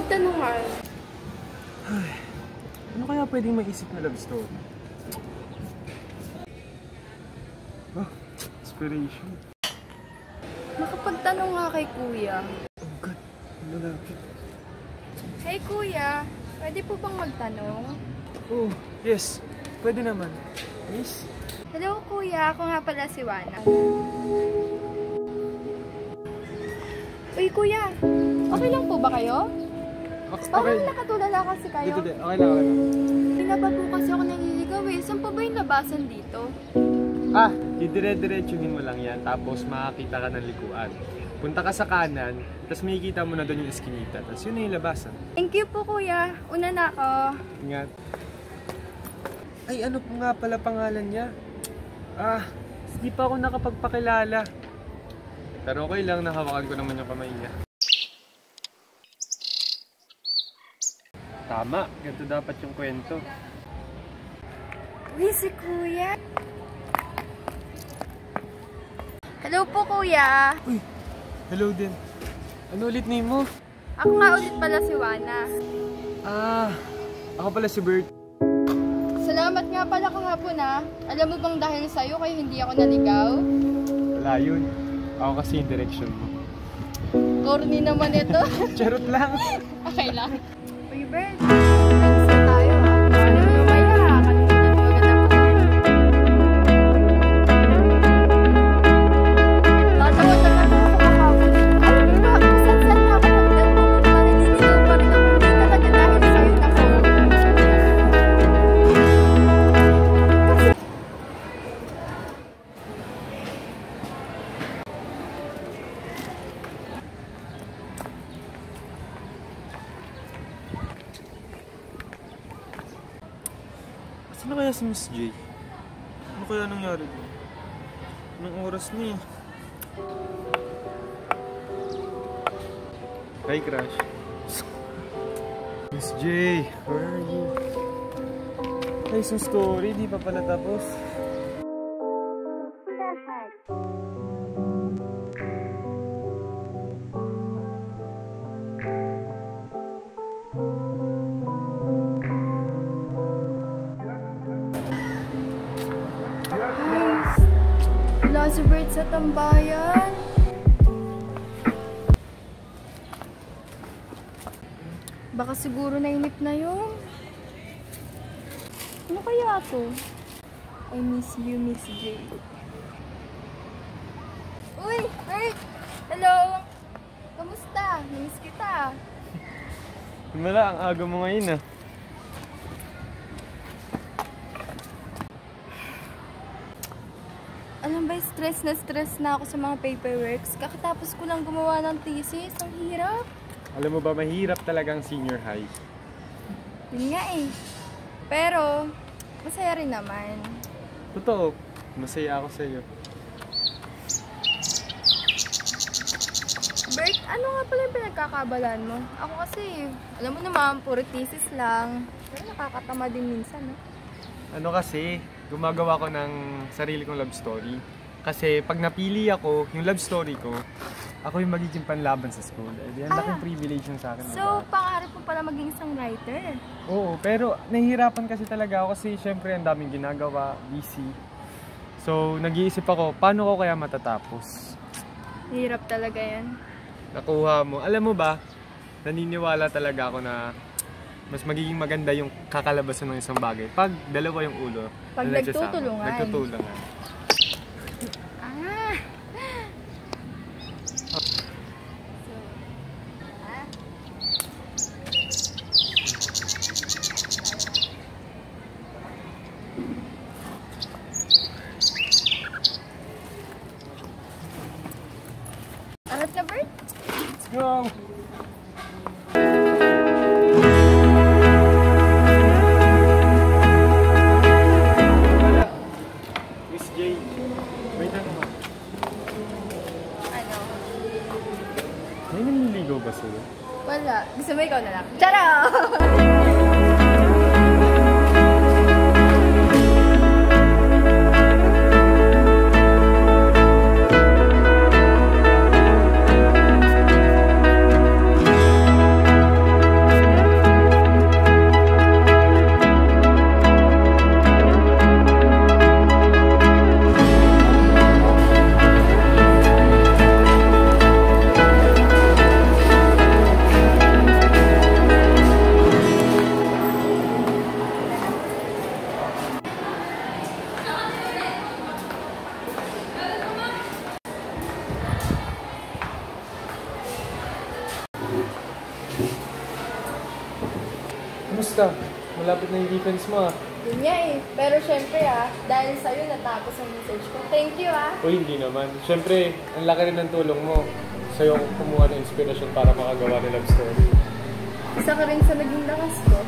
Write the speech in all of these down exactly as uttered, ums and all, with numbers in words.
pagtanungan. Ay, ano kaya pwedeng maisip na love story? Oh, inspiration. Makapagtanong nga kay kuya. Oh God, lalapit. Hey kuya, pwede po bang magtanong? Oh, yes. Pwede naman. Miss? Hello kuya, ako nga pala si Wana. Uy kuya, okay lang po ba kayo? Okay. Parang nakatulala kasi kayo. Dito, dito. Okay lang, okay lang. Pinaba po kasi ako naliligaw eh. Saan pa ba yung labasan dito? Ah, didire-diretsuhin mo lang yan, tapos makakita ka ng likuan. Punta ka sa kanan, tapos makikita mo na doon yung eskinita. Tapos yun na yung labasan. Thank you po kuya. Una na ako. Ingat. Ay, ano po nga pala pangalan niya? Ah, hindi pa ako nakapagpakilala. Pero okay lang, nahawakan ko naman yung kamay niya. Tama, ganito dapat yung kwento. Uy, si kuya. Hello po kuya. Uy, hello din. Ano ulit name mo? Ako nga ulit pala si Wana. Ah, ako pala si Bert. Salamat nga pala kahapon ah. Alam mo bang dahil sa'yo kayo hindi ako naligaw? Wala yun. Ako kasi yung direction mo. Corny naman ito. Charot lang. Okay lang. Uy Bert, isa tayo ah. Ano mo maya? Kalimutan mo agad ako. Tatawa naman ako kahapon. Alam mo ba, saan-saan na ako magdang pumunta. Naliligaw pa rin ako. Hindi talaga dahil sa'yo na ako. Sino kaya si Miss J? Ano kaya nangyari doon? Anong oras niya? Hi, Crush. Miss J, where are you? Ay, so story, di pa pala tapos. Wala si Bert sa tambayan. Baka siguro nainip na yun. Ano kaya to? I miss you, Miss J. Uy, Bert! Hello! Kamusta? Namiss kita. Wala, ang aga mo ngayon ah. Alam ba, stress na stress na ako sa mga paperworks. Kakatapos ko lang gumawa ng thesis. Ang hirap. Alam mo ba, mahirap talagang senior high. Yun nga eh. Pero, masaya rin naman. Totoo, masaya ako sa'yo. Bert, ano nga pala yung pinagkakabalan mo? Ako kasi, alam mo naman, puro thesis lang. Pero nakakatama din minsan, no? Ano kasi, gumagawa ko ng sarili kong love story. Kasi pag napili ako, yung love story ko, ako yung magiging panlaban sa school. Eh, yan, Ah, laking privilege yung sa akin. So, diba? Pangarap mo pala maging isang writer? Oo, pero nahihirapan kasi talaga ako kasi syempre ang daming ginagawa, busy. So, nag-iisip ako, paano ko kaya matatapos? Hirap talaga yan. Nakuha mo. Alam mo ba, naniniwala talaga ako na mas magiging maganda yung kakalabasan ng isang bagay pag dalawa yung ulo. Pag na nagsasama. nagtutulungan. Nagtutulungan. Ah! Angat na, Bert? Let's go! Miss J, wait lang mo. Ano? May naniligaw ba sa'yo? Wala. Gusto mo ikaw na lang? Charot! Kumusta? Malapit na yung defense mo ah. Yun nga eh. Pero syempre ah, dahil sa'yo natapos ang message ko. Thank you ah. Uy, hindi naman. Siyempre, ang laki rin ng tulong mo. Sa'yo kumuha ng inspirasyon para makagawa ng love story. Isa ka rin sa naging lakas ko.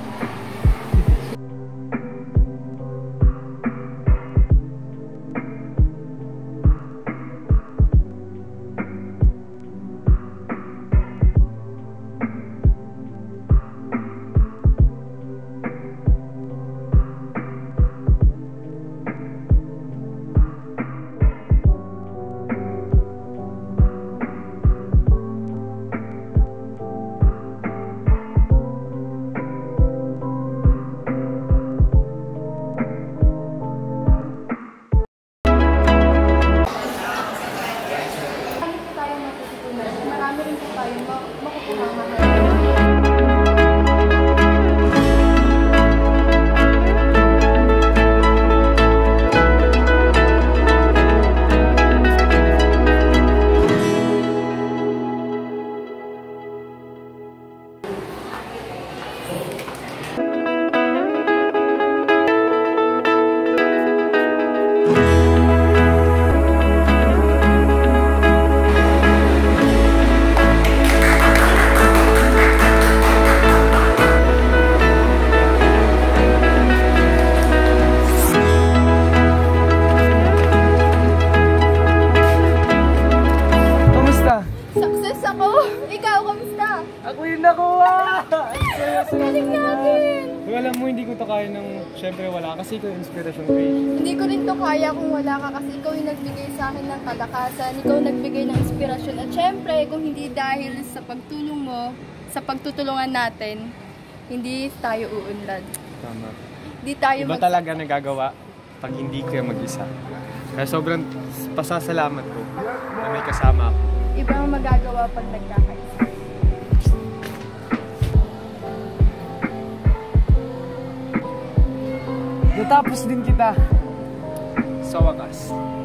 Marami rin po tayo makukuha mahal. Success ako! Ikaw, kamusta? Ako yung nakuha! Galing natin! Kung alam mo, hindi ko to kaya ng syempre wala kasi ikaw yung inspiration ko eh. Hindi ko rin to kaya kung wala ka kasi ikaw yung nagbigay sa akin ng kalakasan, ikaw nagbigay ng inspirasyon. At syempre, kung hindi dahil sa pagtulong mo, sa pagtutulungan natin, hindi tayo uunlad. Tama. Hindi tayo Iba mag- talaga nagagawa pag hindi kayo mag-isa. Kaya sobrang pasasalamat ko na may kasama ako. Iba ang magagawa pag nagkakaisa. Natapos din kita. Sa wakas.